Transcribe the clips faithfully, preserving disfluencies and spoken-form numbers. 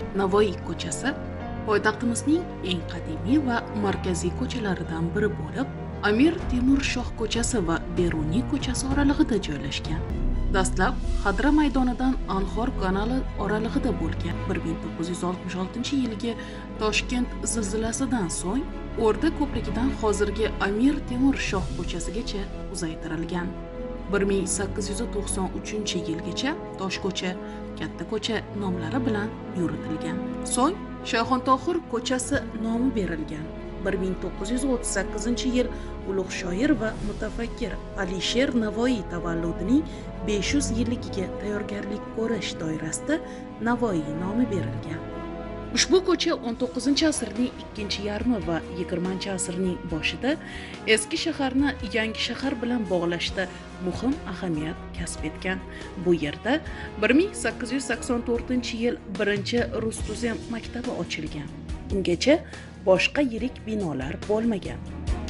Navoiy ko'chasi poytaxtimizning eng qadimiy va markaziy ko'chalaridan biri bo'lib, Amir Temur Shoh ko'chasi va Beruniy ko'chasi oralig'ida joylashgan. Dastlab Xadra maydonidan Anhor kanali oralig'ida bo'lgan bir ming to'qqiz yuz oltmish oltinchi yilgi Toshkent zilzilasidan so'ng O'rda ko'prigidan hozirgi Amir Temur Shoh ko'chasigacha uzaytirilgan. bir ming sakkiz yuz to'qson uchinchi yilgacha Toshko'cha, Katta ko'cha nomlari bilan yuritilgan. So'ng Shayxontohur ko'chasi nomi berilgan. bir ming to'qqiz yuz o'ttiz sakkizinchi yil ulug' shoir va mutafakkir Alisher Navoiy tavalludining besh yuz yilligiga tayyorgarlik ko'rish doirasida Navoiy nomi berilgan. Ushbu ko'cha o'n to'qqizinchi asrning ikkinchi yarmi va yigirmanchi asrning boshida eski shaharni yangi shahar bilan bog'lashda muhim ahamiyat kasb etgan. Bu yerda bir ming sakkiz yuz sakson to'rtinchi yil birinchi Rus-Tuzem maktabi ochilgan. Ungacha boshqa yirik binolar bo'lmagan.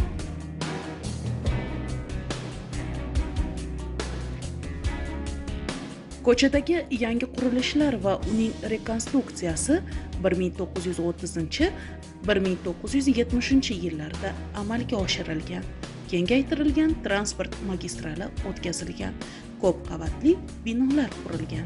Ko'chadagi yangi qurilishlar va uning rekonstruksiyasi bir ming to'qqiz yuz o'ttizinchi - bir ming to'qqiz yuz yetmishinchi yillarda amalga oshirilgan. Kengaytirilgan transport magistrali o'tkazilgan, ko'p qavatli binolar qurilgan.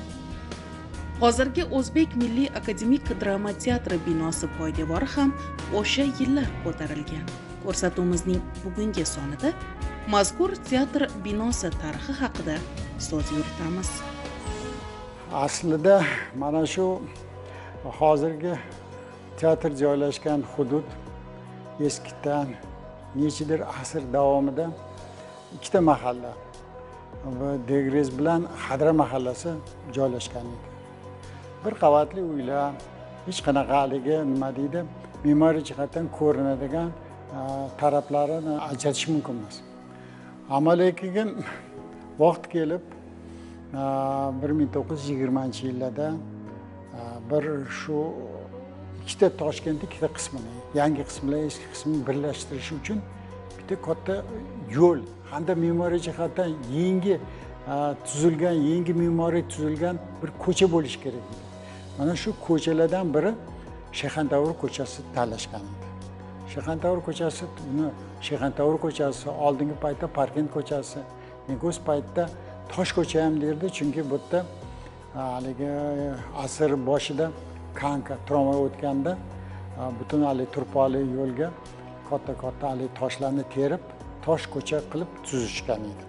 Hozirgi O'zbek Milliy akademik drama teatri binosi poydevori ham o'sha yillar ko'tarilgan. Ko'rsatuvimizning bugungi sonida mazkur teatr binosi tarixi haqida so'z yuritamiz. Aslida mana shu hozirgi teatr joylashgan hudud eskidan nechidir asr davomida ikkita mahalla va Degrez bilan Xadra mahallasi joylashgan edi. Bir qavatli uylar, hech qanaqa haligi nima deydi, me'moriy jihatdan ko'rinadigan taraflarini ajratish mumkin emas. Ammo lekin vaqt kelib bir ming to'qqiz yuz yigirmanchi yillarda bir shu ikkita Toshkentning ikkita qismini, yangi qismi bilan eski qismini birlashtirish uchun bitta katta yo'l hamda me'moriy jihatdan yangi tuzilgan, yangi me'moriy tuzilgan bir ko'cha bo'lishi kerak edi. Mana shu ko'chalardan biri Shayxontohur ko'chasi tanlashgan edi. Shayxontohur ko'chasi, uni Shayxontohur ko'chasi, oldingi paytda Parkent ko'chasi, Negos paytda Tosh ko'cha ham derdi, chunki bu yerda haligi asr boshida Kanka tramvay o'tganda butun hali turpali yo'lga katta-katta hali toshlarni terib, tosh ko'cha qilib tuzishgan edi.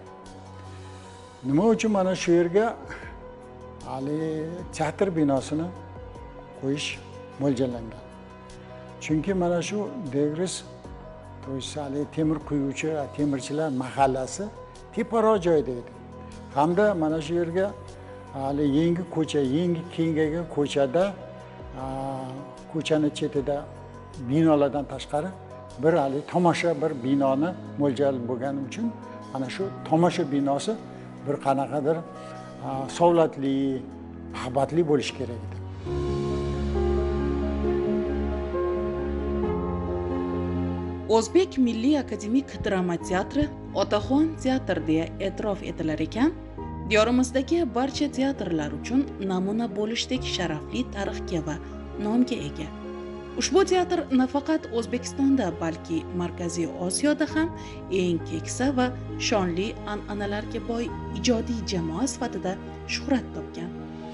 Nima uchun mana shu yerga hali teatr binosini qo'yish mo'ljallangan? Chunki mana shu Degrez to'ysali temir quyuvchi temirchilar mahallasi teparoq joyda edi. Hamda mana shu yerga hali yangi ko'cha, yangi kengaygan ko'chada ko'chani chetida binolardan tashqari bir hali tomosha bir binoni mo'ljal bo'lgani uchun mana shu tomosha binosi bir qanaqadir savlatli, muhabbatli bo'lishi kerak edi. O'zbek Milliy akademik drama teatri Otaxon teatr deya e'tirof etilar ekan, diyorimizdagi barcha teatrlar uchun namuna bo'lishdek sharafli tarixga va nomga ega. Ushbu teatr nafaqat O'zbekistonda, balki Markaziy Osiyoda ham eng keksa va shonli an'analarga boy ijodiy jamoa sifatida shuhrat topgan.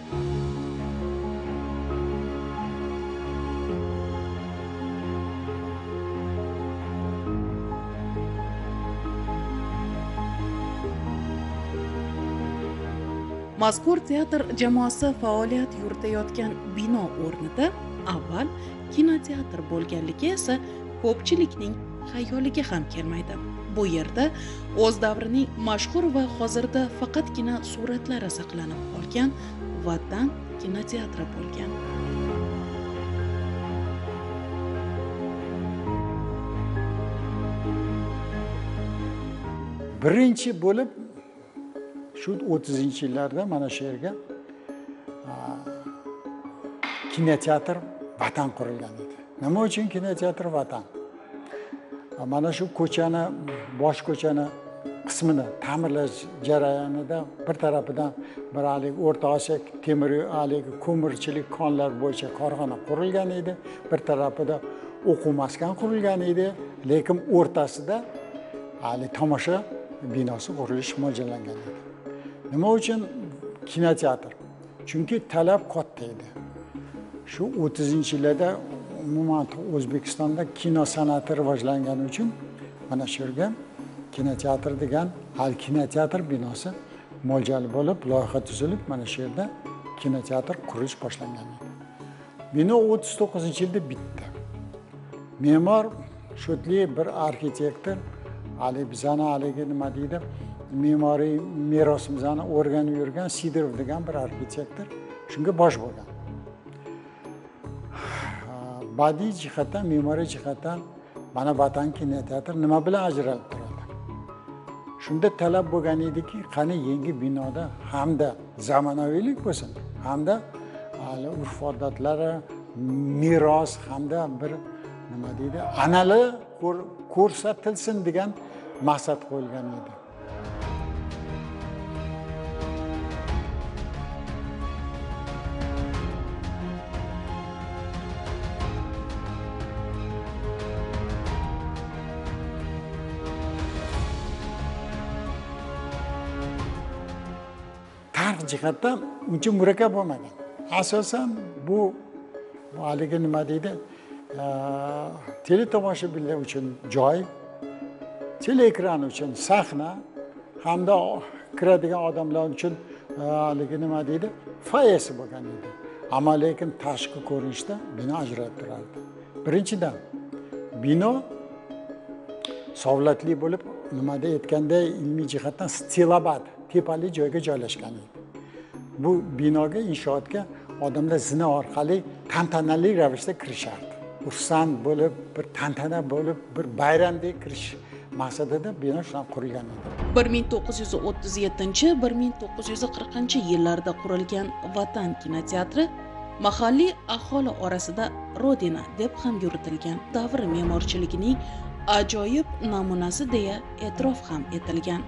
Mazkur teatr jamoasi faoliyat yuritayotgan bino o'rnida avval kinoteatr bo'lganligi esa ko'pchilikning xayoliga ham kelmaydi. Bu yerda o'z davrining mashhur va hozirda faqatgina suratlari saqlanib qolgan Vatan kinoteatri bo'lgan. Birinchi bo'lib shu o'ttizinchi yillarda mana shu yerga kinoteatr Vatan qurilgan edi. Nima uchun kinoteatr Vatan? Mana shu ko'chani, bosh ko'chani qismini ta'mirlash jarayonida bir tarafidan bir haligi o'rta osiyo temir haligi ko'mirchilik konlar bo'yicha korxona qurilgan edi, bir tarafida o'quv maskan qurilgan edi, lekin o'rtasida hali tomosha binosi qurilish mo'ljallangan edi. Nima uchun kinoteatr? Chunki talab katta edi. Shu o'ttizinchi yillarda umuman O'zbekistonda kino san'ati rivojlangani uchun mana shu yerga kinoteatr degan hal kinoteatr binosi mo'ljal bo'lib, loyiha tuzilib, mana shu yerda kinoteatr qurilish boshlangan edi. Bino o'ttiz to'qqizinchi yilda bitdi. Me'mor Shotli bir arxitektor, hali bizani haligi nima deydi, me'moriy merosimizni o'rganib yurgan Sidorov degan bir arxitektor shunga bosh bo'lgan. Badiiy jihatdan, me'moriy jihatdan mana Vatan kinoteatr nima bilan ajralib turadi? Shunda talab bo'lgan ediki, qani yangi binoda hamda zamonaviylik bo'lsin, hamda hali urf-odatlari, meros hamda bir nima deydi, an'analar ko'rsatilsin degan maqsad qo'yilgan edi. Tarix jihatdan uncha murakkab bo'lmagan. Asosan bu haligi nima deydi, teletomoshabinlar uchun joy, teleekran uchun sahna, hamda kiradigan odamlar uchun haligi nima deydi, foyasi bo'lgan edi. Ammo lekin tashqi ko'rinishda bino ajralib turardi. Birinchidan, bino savlatli bo'lib, nimada aytganday ilmiy jihatdan stilobad, tepali joyga joylashgan edi. Bu binoga, inshootga odamlar zina orqali tantanali ravishda kirishardi. Xursand bo'lib, bir tantana bo'lib, bir bayramdek kirish maqsadida bino shunday qurilgan edi. bir ming to'qqiz yuz o'ttiz yettinchi - bir ming to'qqiz yuz qirqinchi yillarda qurilgan Vatan kinoteatri mahalliy aholi orasida Rodina deb ham yuritilgan davr me'morchiligining ajoyib namunasi deya e'tirof ham etilgan.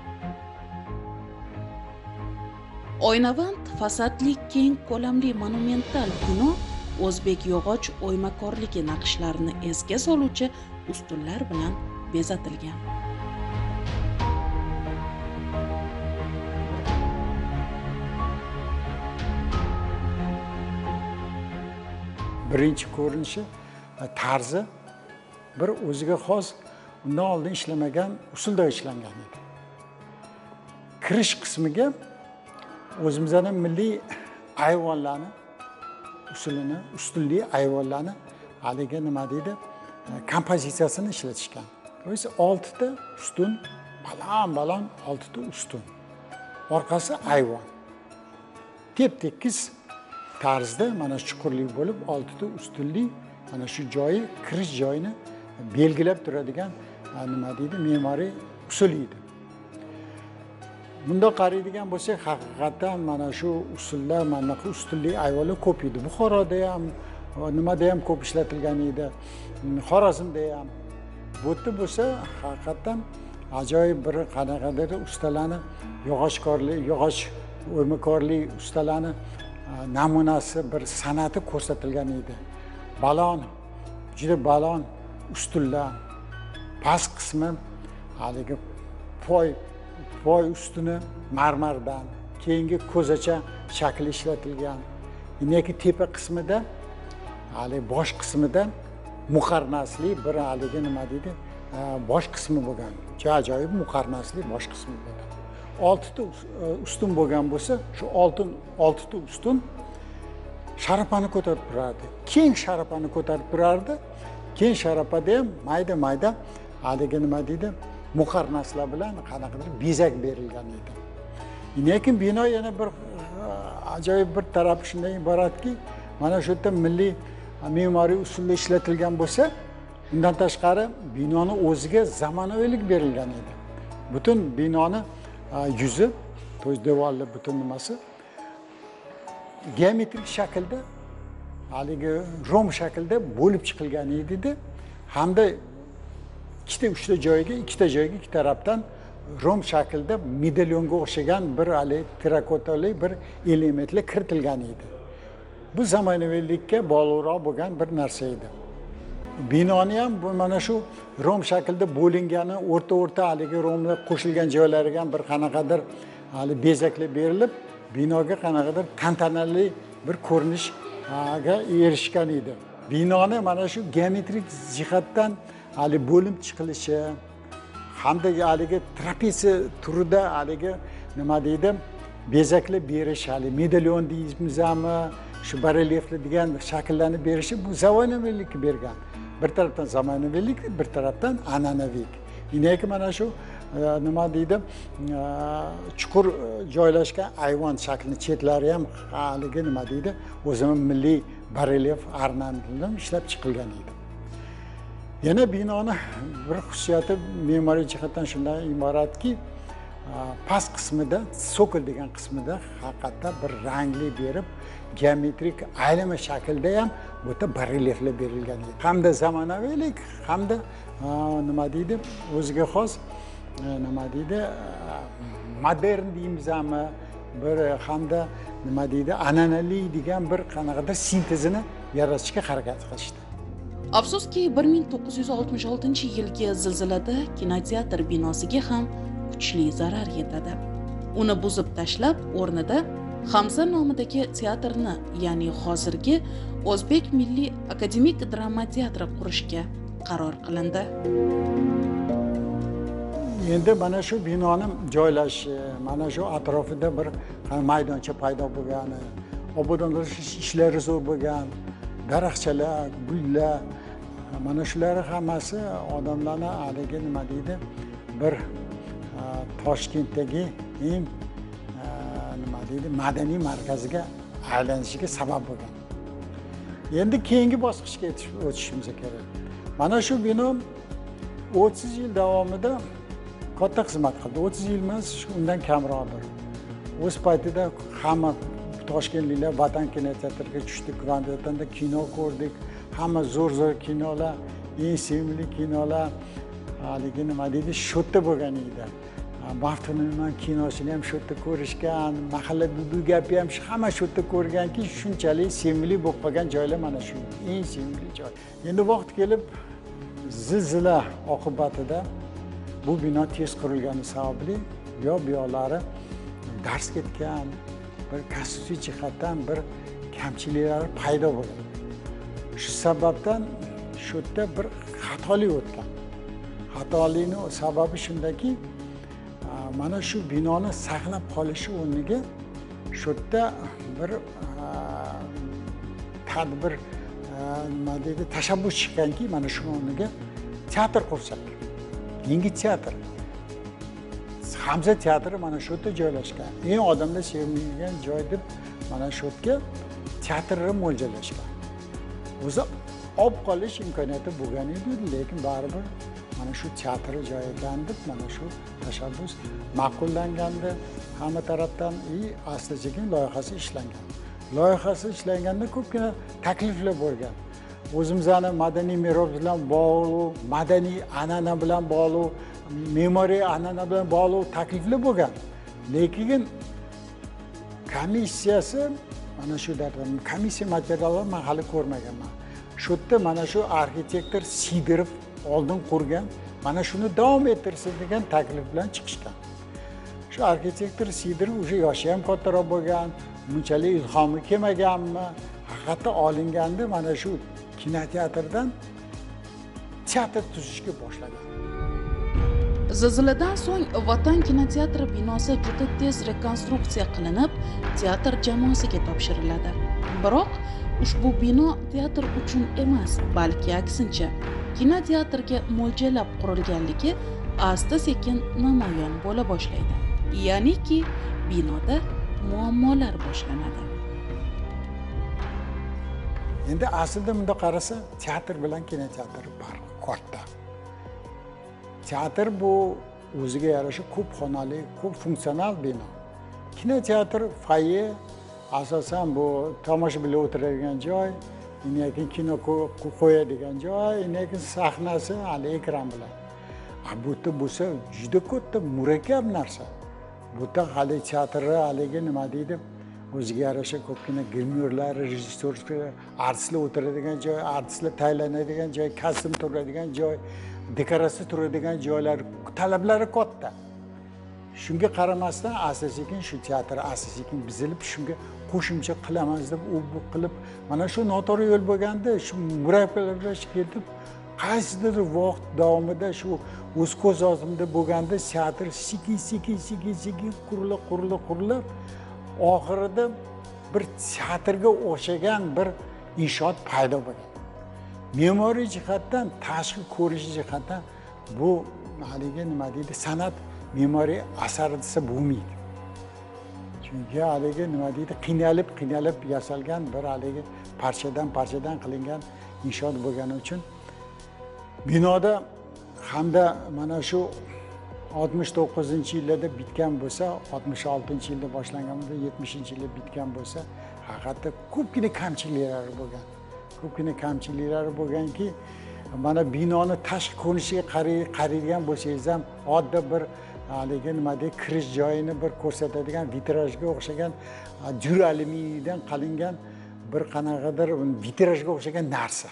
Oynavand fasadli keng ko'lamli monumental bino o'zbek yog'och o'ymakorligi naqshlarini esga soluvchi ustunlar bilan bezatilgan. Birinchi ko'rinishi, tarzi bir o'ziga xos, undan oldin ishlamagan usulda ishlangan edi. Kirish qismiga o'zimizning milliy ayvonlarni usulini, ustunli ayvonlarni haligi nima deydi, kompozitsiyasini ishlatishgan. O'zi oltita ustun, baland-baland oltita ustun. Orqasi ayvon. Tep-tekis tarzda mana chuqurlik bo'lib, oltita ustunli mana shu joyi, kirish joyini belgilab turadigan nima deydi, me'moriy usul edi. Bunda qaraydigan bo'lsak, haqiqatan mana shu usullar, mana shu ustunli ayvonlar ko'p edi. Buxoroda ham, nimada ham ko'p ishlatilgan edi. Xorazmda ham. Bu yerda bo'lsa, haqiqatan ajoyib bir qanaqadir ustalarni, yog'ochkorlik, yog'och o'ymakorlik ustalarni namunasi, bir san'ati ko'rsatilgan edi. Balon, juda balon ustunlar, past qismi haligi poy Poy ustuni marmardan, keyingi ko'zacha shakli ishlatilgan. Inneki tepa qismida, hali bosh qismida muqarnasli bir haligi nima deydi, bosh qismi bo'lgan. Ajoyib muqarnasli bosh qismi bo'lgan. oltita ustun bo'lgan bo'lsa, shu oltin oltita ustun sharapani ko'tarib turardi. Keng sharapani ko'tarib turardi. Keng sharapada ham mayda-mayda haligi nima deydi, muqarnaslar bilan qanaqadir bezak berilgan edi. Lekin bino yana bir ajoyib bir tarafi shundan iboratki, mana shu yerda milliy me'moriy usulda ishlatilgan bo'lsa, undan tashqari binoni o'ziga zamonaviylik berilgan edi. Butun binoni yuzi, to'y devorlar butun nimasi geometrik shaklda, haligi rom shaklda bo'lib chiqilgan edi-da, hamda ikkita uchta joyga, ikkita joyga ikki tarafdan rom shaklida medalyonga o'xshagan bir hali terrakotali bir elementlar kiritilgan edi. Bu zamonaviylikka bog'liqroq bo'lgan bir narsa edi. Binoni ham bu mana shu rom shaklida bo'lingani, o'rta-o'rta haligi romlar qo'shilgan joylariga ham bir qanaqadir hali bezaklar berilib, binoga qanaqadir tantanali bir ko'rinishga erishgan edi. Binoni mana shu geometrik jihatdan hali bo'lim chiqilishi hamda haligi trapetsiya turida haligi nima deydi, bezaklar berish, hali medalyon deymizmi, shu barelyeflar degan shakllarni berishi bu zamonaviylikka bergan. Bir tarafdan zamonaviylik, bir tarafdan an'anaviylik. Yine mana shu nima deydi, chuqur joylashgan ayvon shaklini chetlari ham haligi nima deydi, o'zimiz milliy barelyef ornamentlar ishlab chiqilgan edi. Yana binoni bir xususiyati me'moriy jihatdan shunday iboratki, past qismida, sokol degan qismida haqiqatda bir rangli berib, geometrik aylama shaklda ham bu yerda barelyeflar berilgan edi. Hamda zamonaviylik, hamda nima deydi, o'ziga xos nima deydi, modern deymizmi, bir hamda nima deydi, an'anaviy degan bir qanaqadir sintezini yaratishga harakat qilishdi. Afsuski bir ming to'qqiz yuz oltmish oltinchi yilgi zilzilada kinoteatr binosiga ham kuchli zarar yetadi. Uni buzib tashlab, o'rnida Hamza nomidagi teatrni, ya'ni hozirgi O'zbek Milliy akademik drama teatri qurishga qaror qilindi. Endi mana shu binoning joylashi, mana shu atrofida bir maydoncha paydo bo'lgani, obodonlashtirish ishlari zo'r bo'lgan, daraxtchalar, gullar, mana shular hammasi odamlarni haligi nima deydi, bir Toshkentdagi eng nima deydi, madaniy markaziga aylanishiga sabab bo'lgan. Endi keyingi bosqichga o'tishimiz kerak. Mana shu bino o'ttiz yil davomida katta xizmat qildi. o'ttiz yil emas, undan kamroqdir. O'z paytida hamma toshkentliklar Vatan kinoteatriga tushdik, Vatanda kino ko'rdik. Hamma zo'r-zo'r kinolar, eng sevimli kinolar haligi nima deydi, shu yerda bo'lgan edi. Maftunning kinosini ham shu yerda ko'rishgan, mahalla dudu gapi ham hamma shu yerda ko'rganki, shunchalik sevimli bo'lib qolgan joylar mana shu, eng sevimli joy. Endi vaqt kelib zilzila oqibatida bu bino tez qurilgani sababli yo bu yoqlari dars ketgan, bir konstruksiya jihatdan bir kamchiliklar paydo bo'lgan. Shu sababdan shu yerda bir xatolik o'tgan. Xatolikning sababi shundaki, mana shu binoni saqlab qolishi o'rniga shu yerda bir tadbir nima deydi, tashabbus chiqqanki, mana shu o'rniga teatr qursak. Yangi teatr. Hamza teatri mana shu yerda joylashgan. Eng odamlar sevmaydigan joy deb mana shu yerga teatrni mo'ljallashgan. O'zi olib qolish imkoniyati bo'lgan edi, lekin baribir mana shu teatr joy ekan deb mana shu tashabbus ma'qullanganda hamma tarafdan i asta-sekin loyihasi ishlangan. Loyihasi ishlanganda ko'pgina takliflar bo'lgan. O'zimizning madaniy meros bilan bog'liq, madaniy an'ana bilan bog'liq, me'moriy an'ana bilan bog'liq takliflar bo'lgan. Lekin komissiyasi mana shu dardan komissiya materialini men hali ko'rmaganman. Shu yerda mana shu arxitektor Sidorov oldin qurgan, mana shuni davom ettirsin degan taklif bilan chiqishgan. Shu arxitektor Sidorov o'sha yoshi ham kattaroq bo'lgan, bunchalik ilhomi kelmaganmi, haqiqatda olinganda mana shu kinoteatrdan teatr tuzishga boshlagan. Zilziladan so'ng Vatan kinoteatri binosi juda tez rekonstruksiya qilinib, teatr jamoasiga topshiriladi. Biroq ushbu bino teatr uchun emas, balki aksincha, kinoteatrga mo'ljallab qurilganligi asta-sekin namoyon bo'la boshlaydi. Ya'niki, binoda muammolar boshlanadi. Endi aslida bunda qarasa, teatr bilan kinoteatr farqi katta. Teatr bu o'ziga yarasha ko'p xonali, ko'p funksional bino. Kinoteatr foye asosan bu tomoshabinlar o'tiradigan joy, keyin kino qo'yadigan joy, keyin sahnasi hali ekran bilan. bu yerda bo'lsa juda katta murakkab narsa. Bu yerda hali teatrda haligi nima deydi, o'ziga yarasha ko'pgina grimyorlar, rejissyorlar, artistlar o'tiradigan joy, artistlar tayyorlanadigan joy, kostyum turadigan joy, dekoratsiya turadigan joylar, talablari katta. Shunga qaramasdan asta-sekin shu teatr asta-sekin buzilib, shunga qo'shimcha qilamiz deb u bu qilib, mana shu noto'g'ri yo'l bo'lganda shu murakkablash ketib, qaysidir vaqt davomida shu o'z ko'z oldimda bo'lganda teatr sekin sekin sekin sekin qurilib qurilib qurilib oxirida bir teatrga o'xshagan bir inshoot paydo bo'lgan. Me'moriy jihatdan, tashqi ko'rish jihatdan bu haligi nima deydi, san'at me'moriy asar desa bo'lmaydi. Chunki haligi nima deydi, qiynalib qiynalib yasalgan bir haligi parchadan parchadan qilingan inshoot bo'lgani uchun binoda hamda mana shu oltmish to'qqizinchi yillarda bitgan bo'lsa, oltmish oltinchi yilda boshlangan bo'lsa, yetmishinchi yilda bitgan bo'lsa, haqiqatda ko'pgina kamchiliklari bo'lgan. Ko'pgina kamchiliklari bo'lganki, mana binoni tashqi ko'rinishiga qaraydigan bo'lsangiz ham oddiy bir haligi nima deydi, kirish joyini bir ko'rsatadigan vitrajga o'xshagan jur alyuminiydan qilingan bir qanaqadir vitrajga o'xshagan narsa.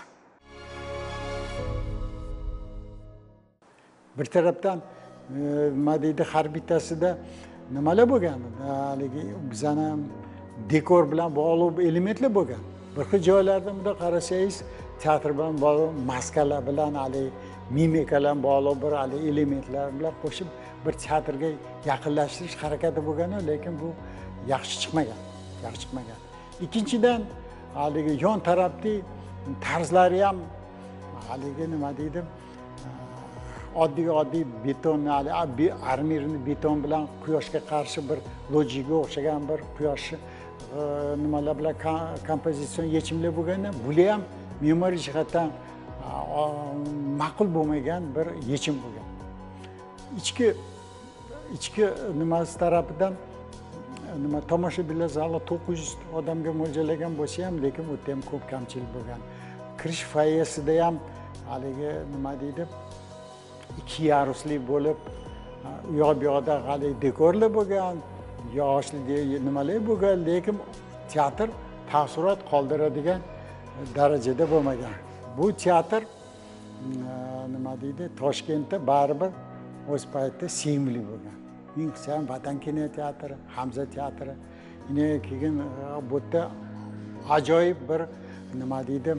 Bir tarafdan nima deydi, har bittasida nimalar bo'lgan? Haligi bizani dekor bilan bog'liq elementlar bo'lgan. Bir xil joylarda bunda qarasangiz, teatr bilan bog'liq maskalar bilan, hali mimikalar bog'liq bir hali elementlar bilan qo'shib bir teatrga yaqinlashtirish harakati bo'lgan, lekin bu yaxshi chiqmagan, yaxshi chiqmagan. Ikkinchidan, haligi yon tarafda tarzlari ham haligi nima deydi, oddiy oddiy beton, armirni beton bilan quyoshga qarshi bir lojiga o'xshagan bir quyosh nimalar bilan kompozitsion yechimlar bo'lganda, bular ham me'moriy jihatdan ma'qul bo'lmagan bir yechim bo'lgan. Ichki ichki nimasi tarafidan nima tomoshabinlar zali to'qqiz yuz odamga mo'ljallangan bo'lsa ham, lekin u ham ko'p kamchilik bo'lgan. Kirish foyesida ham haligi nima deydi, ikki yarusli bo'lib, u yoq bu yoqda hali dekorlar bo'lgan, yoshli nimalar bo'lgan, lekin teatr taassurot qoldiradigan darajada bo'lmagan. Bu teatr nima deydi, Toshkentda baribir o'z paytida sevimli bo'lgan. Eng ham Vatan kino teatri, Hamza teatri, yine keyin bu yerda ajoyib bir nima deydi,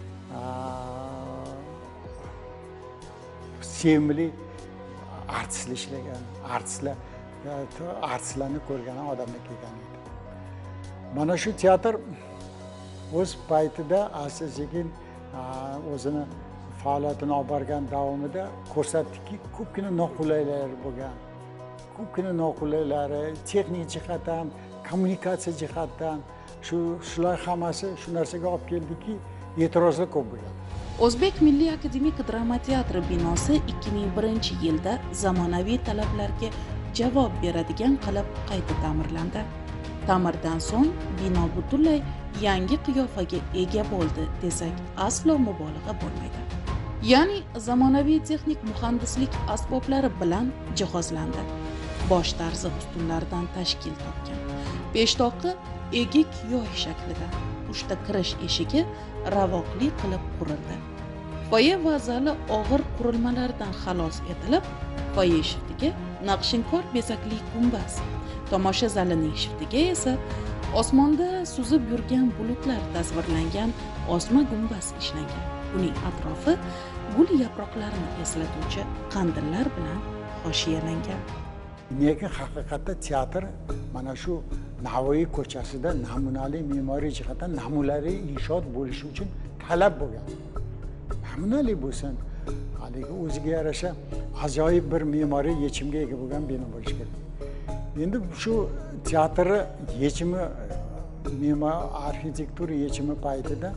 sevimli artistlar ishlagan, artistlar artistlarni ko'rgan odamlar kelgan edi. Mana shu teatr o'z paytida asta-sekin o'zini faoliyatini olib borgan davomida ko'rsatdiki, ko'pgina noqulayliklar bo'lgan. Ko'pgina noqulayliklari texnik jihatdan, kommunikatsiya jihatdan, shu shular hammasi shu narsaga olib keldiki, e'tirozlar ko'p bo'lgan. O'zbek Milliy akademik drama teatri binosi ikki ming birinchi yilda zamonaviy talablarga javob beradigan qilib qayta ta'mirlandi. Ta'mirdan so'ng bino butunlay yangi qiyofaga ega bo'ldi desak aslo mubolag'a bo'lmaydi. Ya'ni zamonaviy texnik muhandislik asboblari bilan jihozlandi. Bosh tarzi ustunlardan tashkil topgan. Peshtoqi egik yoy shaklida, uchta kirish eshigi ravoqli qilib qurildi. Foye va zali og'ir qurilmalardan xalos etilib, foye shiftiga naqshinkor bezakli gumbaz, tomosha zalining shiftiga esa osmonda suzib yurgan bulutlar tasvirlangan osma gumbaz ishlangan. Uning atrofi gul yaproqlarini eslatuvchi qandillar bilan hoshiyalangan. Lekin haqiqatda teatr mana shu Navoiy ko'chasida namunali me'moriy jihatdan namunali inshoot bo'lishi uchun talab bo'lgan. Namunali bo'lsin, haligi o'ziga yarasha ajoyib bir me'moriy yechimga ega bo'lgan bino bo'lishi kerak. Endi shu teatr yechimi, me'mor arxitektura yechimi paytida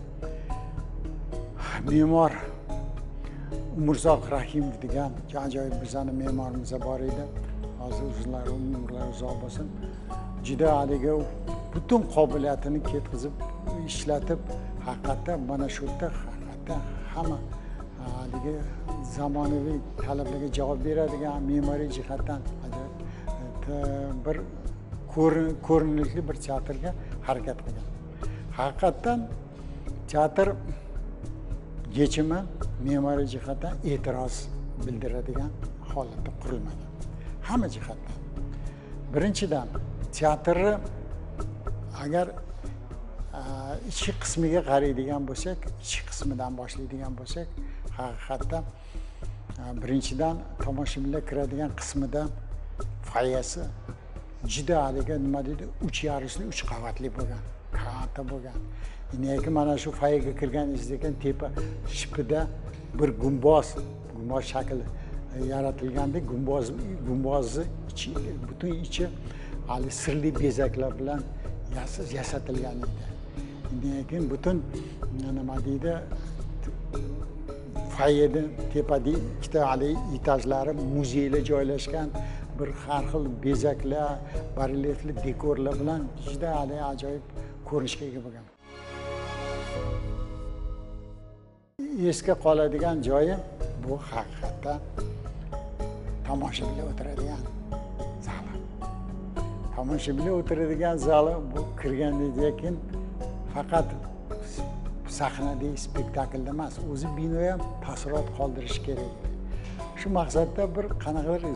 me'mor Umurzoq Rahimov degan ajoyib bizani me'morimiz bor edi. Hozir uzunlar umrlar uzoq bo'lsin. Juda haligi butun qobiliyatini ketkizib ishlatib, haqiqatda mana shu yerda haqiqatda hamma haligi zamonaviy talablarga javob beradigan me'moriy jihatdan bir ko'rinishli bir teatrga harakat qilgan. Haqiqatdan teatr yechimi me'moriy jihatdan e'tiroz bildiradigan holatda qurilmagan. Hamma jihatdan. Birinchidan, teatrni agar ichki qismiga qaraydigan bo'lsak, ichki qismidan boshlaydigan bo'lsak, haqiqatdan birinchidan tomoshabinlar kiradigan qismida foyasi juda haligi nima deydi, uch yarusli, uch qavatli bo'lgan, katta bo'lgan. Nega mana shu foyaga kirganingizda ekan tepa shipida bir gumboz, gumboz shakli yaratilganda gumboz gumbozni ichi, butun ichi hali sirli bezaklar bilan yasatilgan edi. Lekin butun nima deydi, foyaning tepada ikkita hali etajlari muzeylar joylashgan, bir har xil bezaklar, baryefli dekorlar bilan juda hali ajoyib ko'rinishga ega bo'lgan. Esga qoladigan joyi bu haqiqatda tomoshabinlar o'tiradigan zali. Tomoshabinlar o'tiradigan zali bu kirgandan keyin faqat sahnadagi spektaklda emas, o'zi bino ham taassurot qoldirish kerak. Shu maqsadda bir qanaqadir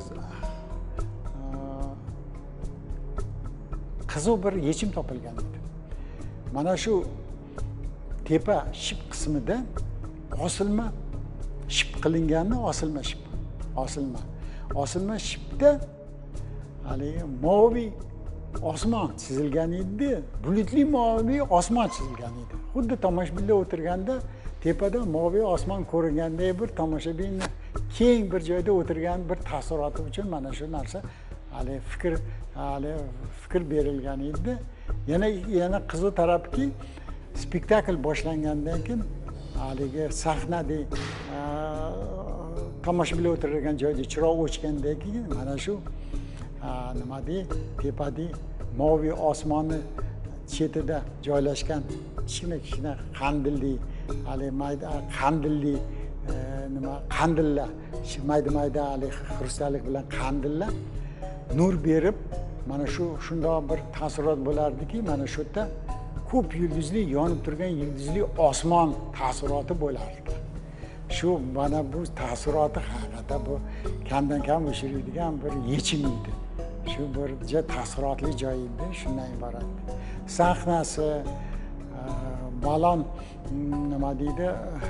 qiziq bir yechim topilgan edi. Mana shu tepa ship qismida osilma ship qilinganni osilma ship. Osilma. Osilma shipda hali moviy osmon chizilgan edi, bulutli moviy osmon chizilgan edi. Xuddi tomoshabinlar o'tirganda tepada moviy osmon ko'ringanday bir tomoshabinni keng bir joyda o'tirgan bir taassuroti uchun mana shu narsa hali fikr hali fikr berilgan edi. Yana yana qiziq tarafki, spektakl boshlangandan keyin haligi sahnada tomoshabinlar o'tirgan joyda chiroq o'chgandan keyin mana shu nima deydi, tepada moviy osmonni chetida joylashgan kichkina-kichkina qandilli, hali mayda qandilli nima qandillar, mayda-mayda hali xrustalik bilan qandillar nur berib, mana shu shundoq bir taassurot bo'lardiki, mana shu yerda ko'p yulduzli yonib turgan yulduzli osmon taassuroti bo'lardi. Shu mana bu taassuroti haqiqatda bu kamdan kam o'shiradigan bir yechim edi. Shu bir taassurotli joy edi, shundan iborat. Sahnasi, balon nima deydi,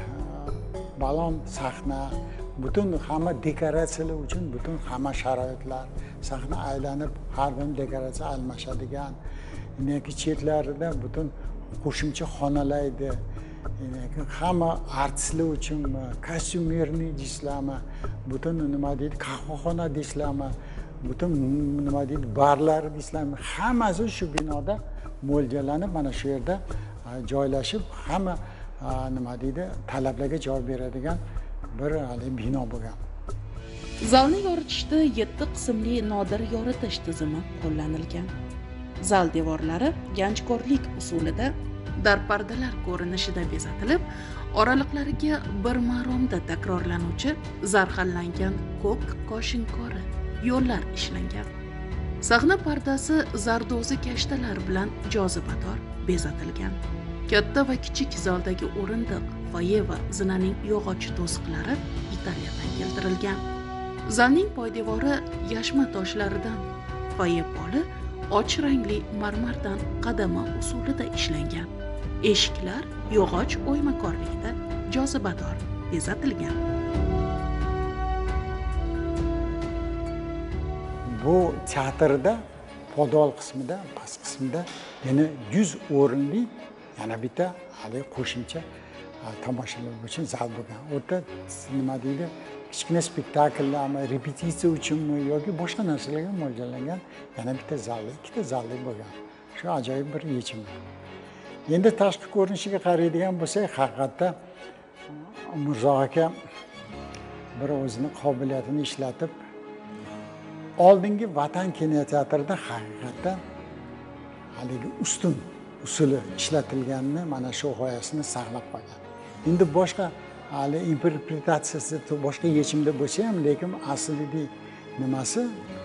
balon sahna, butun hamma dekoratsiyalar uchun butun hamma sharoitlar, sahna aylanib har bir dekoratsiya almashadigan, neki chetlarida butun qo'shimcha xonalar edi. Hamma artistlar uchun kostyumerni deysizlarmi, butun nima deydi, qahvaxona deysizlarmi, butun nima deydi, barlar deysizlarmi, hammasi shu binoda mo'ljallanib mana shu yerda joylashib, hamma nima deydi, talablarga javob beradigan bir hali bino bo'lgan. Zalni yoritishda yetti qismli nodir yoritish tizimi qo'llanilgan. Zal devorlari ganchkorlik usulida darpardalar ko'rinishida bezatilib, oraliqlariga bir maromda takrorlanuvchi zarxallangan ko'k koshinkori yo'llar ishlangan. Sahna pardasi zardo'zi kashtalar bilan jozibador bezatilgan. Katta va kichik zaldagi o'rindiq, foye va zinaning yog'och to'siqlari Italiyadan keltirilgan. Zalning poydevori yashma toshlaridan, foye poli och rangli marmardan qadama usulida ishlangan. Eshiklar yog'och o'ymakorlikda jozibador bezatilgan. Bu teatrda podol qismida, past qismida yana yuz o'rinli yana bitta hali qo'shimcha tomoshabin uchun zal bo'lgan. O'rta nima deydi, kichkina spektakllarmi, repetitsiya uchunmi yoki boshqa narsalarga mo'ljallangan yana bitta zalli, ikkita zalli bo'lgan. Shu ajoyib bir yechim. Endi tashqi ko'rinishiga qaraydigan bo'lsak, haqiqatda Mirzo aka bir o'zining qobiliyatini ishlatib, oldingi Vatan kinoteatrida haqiqatdan haligi ustun usuli ishlatilganini, mana shu g'oyasini saqlab qolgan. Endi boshqa hali interpretatsiyasi boshqa yechimda bo'lsa ham, lekin asliy nimasi,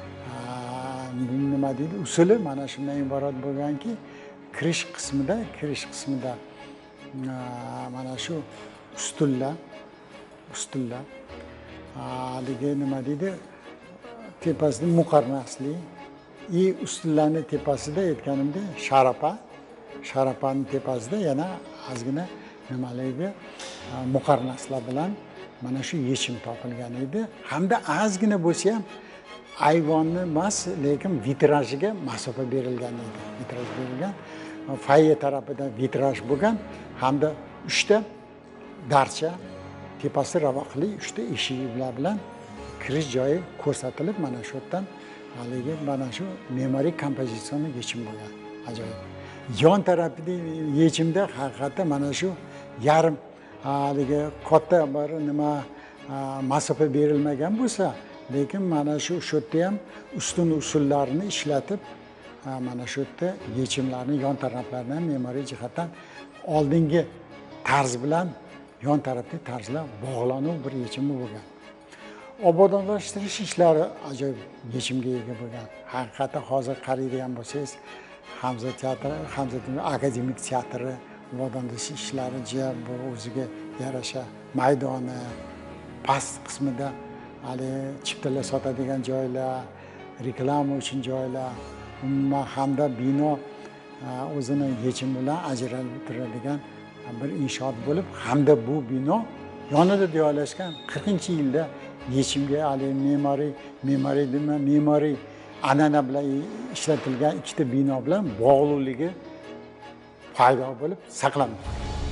nima deydi, usuli mana shundan iborat bo'lganki, kirish qismida, kirish qismida mana shu ustunlar, ustunlar, haligi nima deydi, tepasida muqarnasli, i ustunlarning tepasida aytganimda sharapa, sharapaning tepasida yana ozgina nimalarga muqarnaslar bilan mana shu yechim topilgan edi. Hamda ozgina bo'lsa ham ayvonni emas, lekin vitrajiga masofa berilgan edi. Vitraj berilgan, foye tarafida vitraj bo'lgan, hamda uchta darcha, tepasi ravaqli uchta eshiklar bilan kirish joyi ko'rsatilib, mana shu yerdan haligi mana shu me'moriy kompozitsion yechim bo'lgan. Ajoyib. Yon tarafida yechimda haqiqatda mana shu yarim haligi katta bir nima masofa berilmagan bo'lsa, lekin mana shu shu yerda ham ustun usullarni ishlatib, mana shu yerda yechimlarni yon taraflarni ham me'moriy jihatdan oldingi tarz bilan yon tarafda tarzlar bog'lanuv bir yechimi bo'lgan. Obodonlashtirish ishlari ajoyib yechimga ega bo'lgan. Haqiqatda hozir qaraydigan bo'lsangiz, Hamza teatri, Hamza akademik teatri, obodonlashtirish ishlari jiya bu o'ziga yarasha maydoni, past qismida hali chiptalar sotadigan joylar, reklama uchun joylar, umuman hamda bino o'zini yechimi bilan ajralib turadigan bir inshoot bo'lib, hamda bu bino yonida joylashgan qirqinchi yilda yechimga hali me'moriy, me'moriy nima, me'moriy an'ana bilan ishlatilgan ikkita bino bilan bog'liqligi paydo bo'lib saqlanmoqda.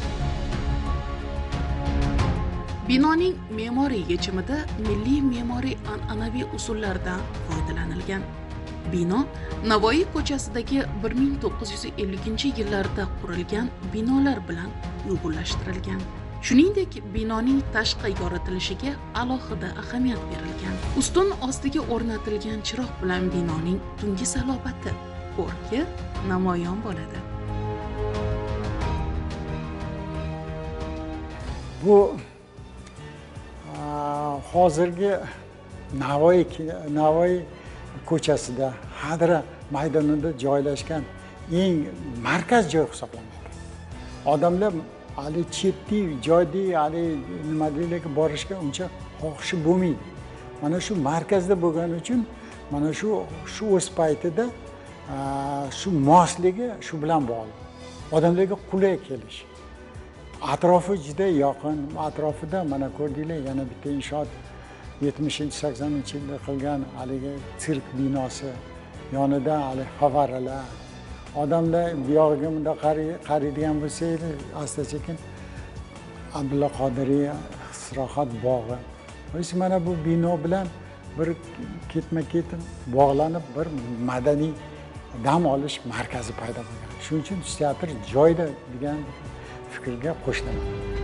Binoning me'moriy yechimida milliy me'moriy an'anaviy usullardan foydalanilgan. Bino Navoiy ko'chasidagi bir ming to'qqiz yuz elliginchi yillarda qurilgan binolar bilan uyg'unlashtirilgan. Shuningdek, binoning tashqi yoritilishiga alohida ahamiyat berilgan. Ustun ostiga o'rnatilgan chiroq bilan binoning tungi salobati, ko'rki namoyon bo'ladi. Bu hozirgi Navoiy Navoiy ko'chasida Hadra maydonida joylashgan eng markaz joy hisoblanadi. Odamlar hali chetdi joyda hali nima deylarga borishga uncha xohishi bo'lmaydi. Mana shu markazda bo'lgani uchun mana shu shu o'z paytida shu mosligi shu bilan bog'liq. Odamlarga qulay kelish. Atrofi juda yaqin, atrofida mana ko'rdinglar, yana bitta inshoot yetmishinchi saksoninchi yilda qilgan haligi sirk binosi, yonida hali favaralar. Odamlar bu yog'iga bunda qaraydigan bo'lsangiz, asta-sekin Abdulla Qodiriy istirohat bog'i. O'zi mana bu bino bilan bir ketma-ket bog'lanib bir madaniy dam olish markazi paydo bo'lgan. Shuning uchun teatr joyda degan fikrga qo'shilaman.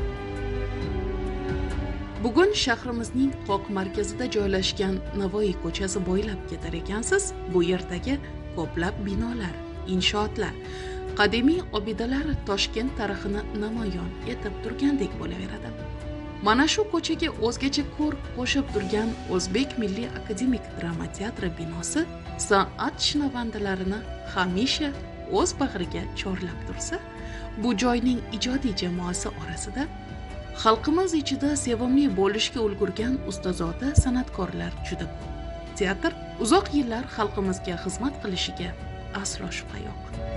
Bugun shahrimizning qoq markazida joylashgan Navoiy ko'chasi bo'ylab ketar ekansiz, bu yerdagi ko'plab binolar, inshootlar, qadimiy obidalar Toshkent tarixini namoyon etib turgandek bo'laveradi. Mana shu ko'chaga o'zgacha ko'r qo'shib turgan O'zbek Milliy akademik drama teatri binosi san'at shinavandalarini hamisha o'z bag'riga chorlab tursa, bu joyning ijodiy jamoasi orasida xalqimiz ichida sevimli bo'lishga ulgurgan ustozoda san'atkorlar juda ko'p. Teatr uzoq yillar xalqimizga xizmat qilishiga aslo shubha yo'q.